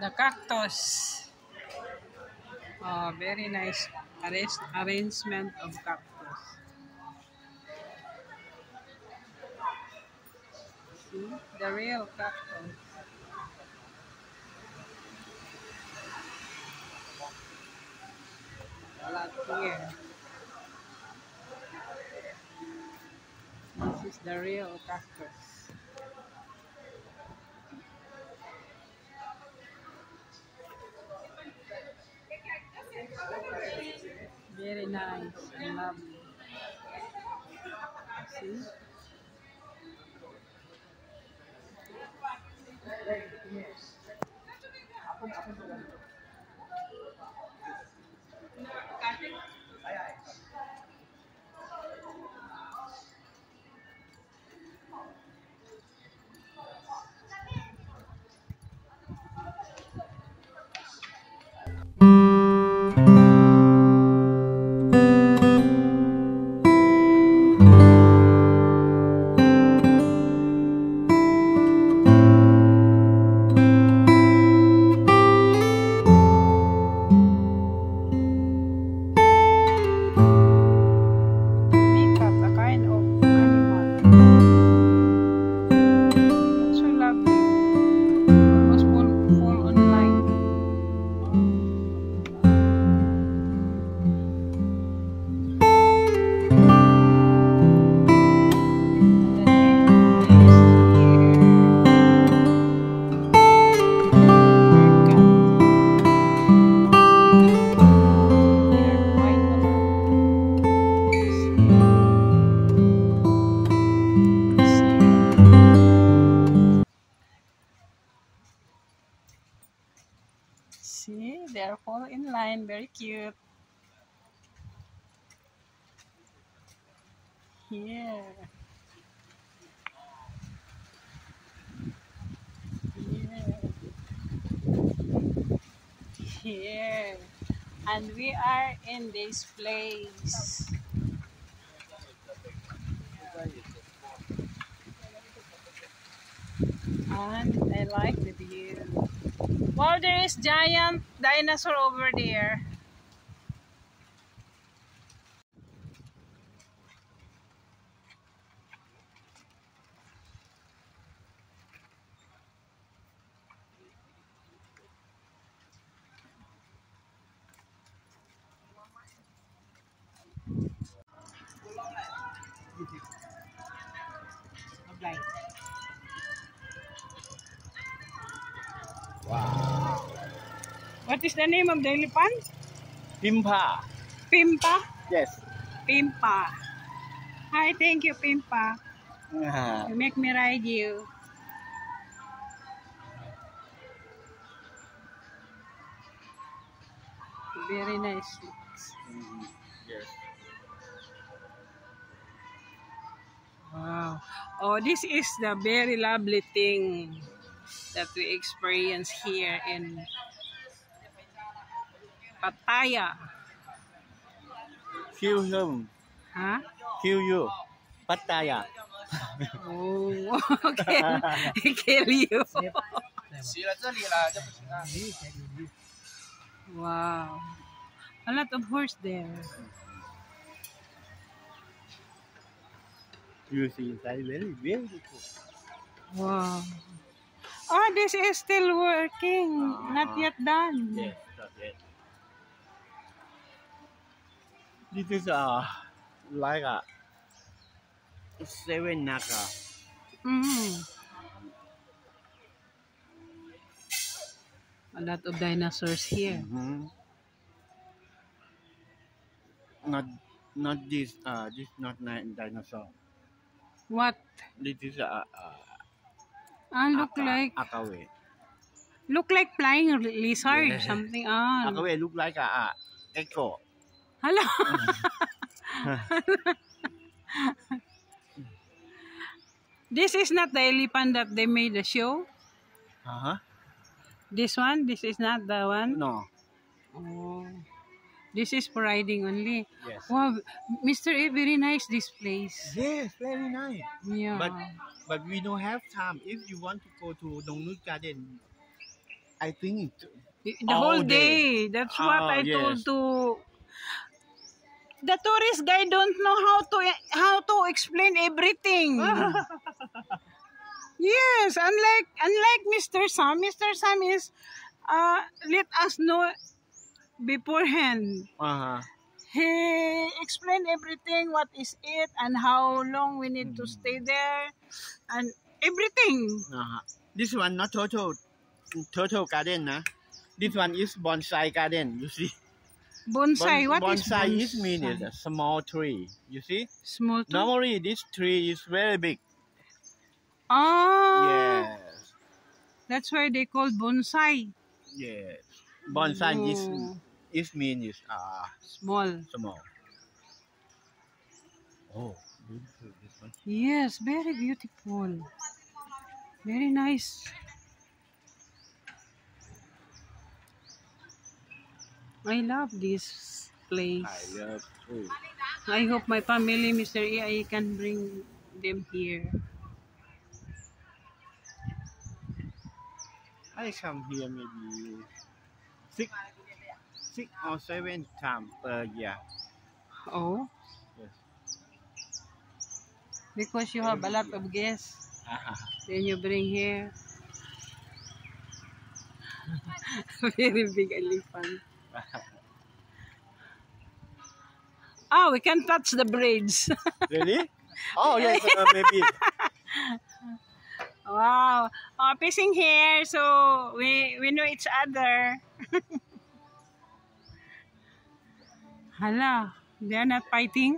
The cactus. Oh, very nice arrangement of cactus. See? The real cactus. A lot here. This is the real cactus. Very nice and lovely. See? See, they're all in line, very cute. Here. Here. And we are in this place. And I like the view. Wow, there is giant dinosaur over there. Wow. What is the name of the elephant? Pimpa. Pimpa? Yes. Pimpa. Hi, thank you, Pimpa. You make me ride you. Very nice. Yes. Wow. Oh, this is the very lovely thing that we experience here in Pattaya. Kill him. Huh? Kill you. Pattaya. Oh, okay. Kill you. Wow. A lot of horse there. You see inside very beautiful. Wow. Oh, this is still working. Not yet done. Yes, not yet. This is like a 7 Naka. A lot of dinosaurs here. Not this. This not dinosaur. What? This is Look like flying lizard, Yeah. something. Akawe look like a echo. Hello. This is not the elephant that they made the show. This one. This is not the one. No. Oh. This is for riding only. Yes. Wow, Mr. A, very nice this place. Yes, very nice. Yeah. But we don't have time. If you want to go to Dongnut Garden, I think The all whole day. That's what Oh, I yes. told to the tourist guide. Don't know how to explain everything. Yes, unlike Mr. Sam. Mr. Sam is let us know beforehand. He explained everything, what is it, and how long we need to stay there, and everything. This one not total garden, nah. This one is bonsai garden. You see, Bonsai. What is bonsai? bonsai? Is mean is a small tree. You see, Small tree? normally this tree is very big. Oh, Yes, that's why they call bonsai. yes. Bonsai Oh. is mean is Small. small. Oh, beautiful this one. Yes, very beautiful. Very nice. I love this place. I love too. I hope my family, Mr. EI, can bring them here. I come here maybe six or 7 times per year. Oh, Yes. because you have a lot of guests. Then you bring here. Very big elephant. Oh, we can touch the braids. Really? Oh yes, maybe. Wow. Oh, fishing here, so we know each other. Hala, they are not fighting.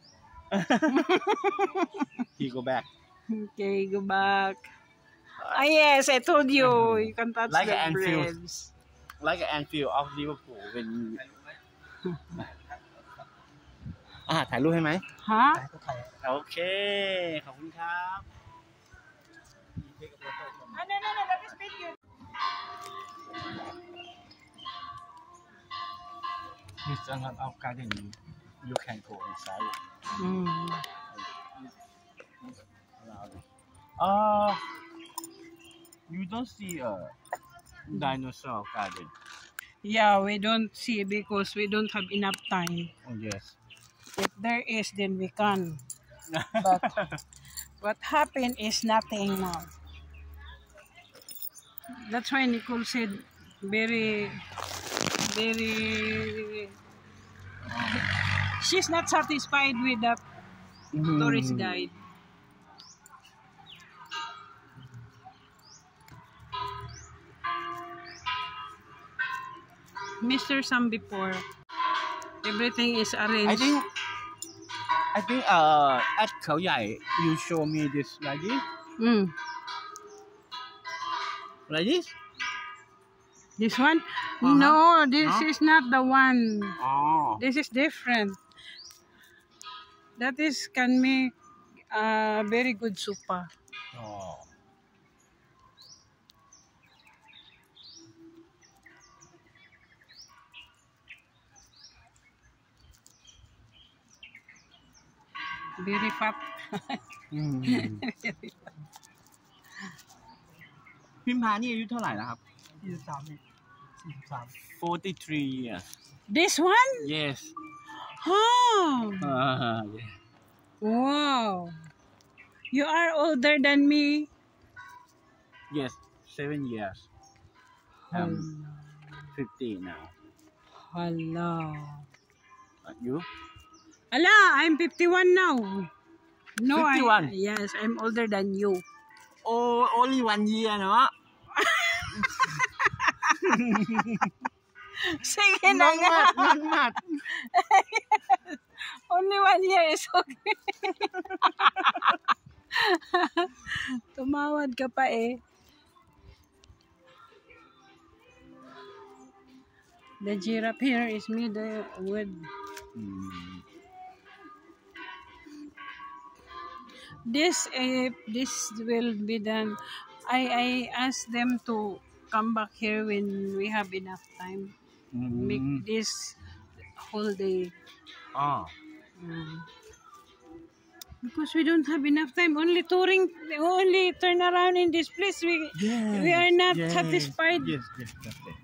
He go back. Okay, go back. Ah, yes, I told you. You can touch Like the an Anfield. braids. Like an Anfield of Liverpool when ถ่ายรูปให้ไหม Huh? โอเค ขอบคุณครับ No, that is video. This is not of garden. You can go inside. You don't see a dinosaur garden. Yeah, we don't see because we don't have enough time. Oh yes. If there is, then we can. But what happened is nothing now. That's why Nicole said very. She's not satisfied with that tourist guide. Mr. Sam before, everything is arranged. I think at Khao Yai you show me this like this. Like this? This one? Uh-huh. No, this is not the one. Oh. This is different. That is can make very good supa. Oh. Very fat. พิมพานี่อายุเท่าไหร่แล้วครับ 43 years. This one? Yes. Oh. Yeah. Wow. You are older than me. Yes, 7 years. 50 now. Hello. You? Allah, I'm 51 now. No, 51? Yes, I'm older than you. Oh, only 1 year, no? Sige na nga. Not much. Only 1 year is okay. Tumawad ka pa eh. The giraffe here is made with this will be done. I asked them to come back here when we have enough time. Make this whole day. Oh. Because we don't have enough time. Only turn around in this place. We are not satisfied. Yes, that's it.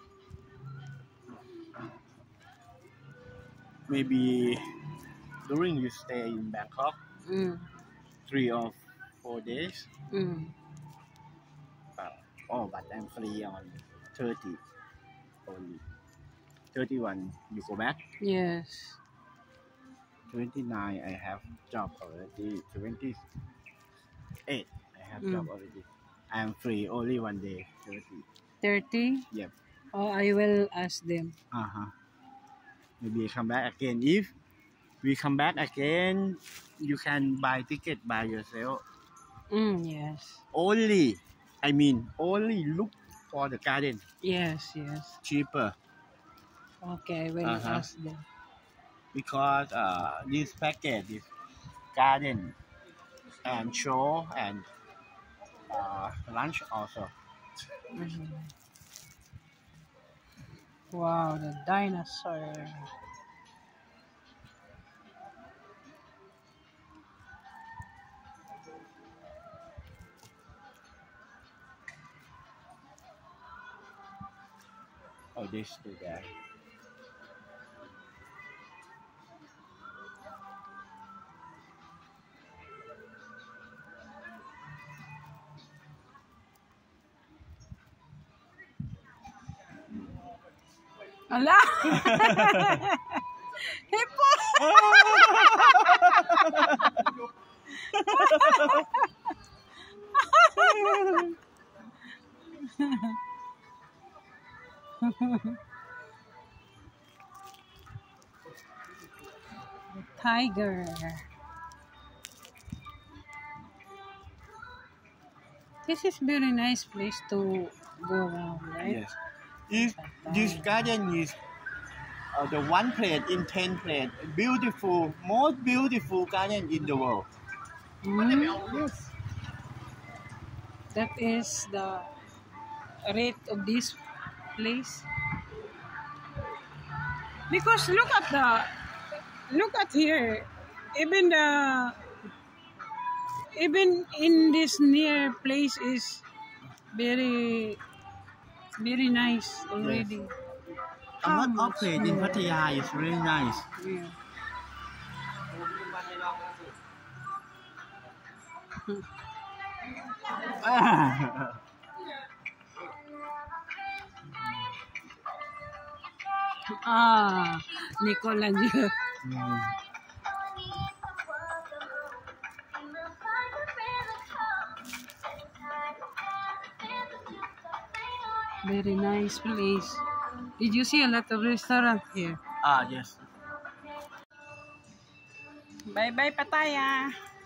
Maybe during you stay in Bangkok, 3 or 4 days. But I'm free on 30 only. 31 you go back. Yes. 29 I have job already. 28 I have job already. I am free only 1 day. 30? Yep. Oh, I will ask them. Maybe come back again. If we come back again, you can buy ticket by yourself. Yes. Only look for the garden. Yes. Cheaper. Okay, I will ask them. Because this package is garden and show and lunch also. Wow, the dinosaur. Oh, this to there. Ala! Hippo! Tiger. This is very nice place to go around, right? Yes. This garden is the one place in 10 place. Beautiful, most beautiful garden in the world. Yes. That is the rate of this place. Because look at here. Even in this near place is very nice already. A lot of place in Pattaya is really nice. Nicole. Very nice place. Did you see a lot of restaurant here? Yes. Bye-bye, Pattaya.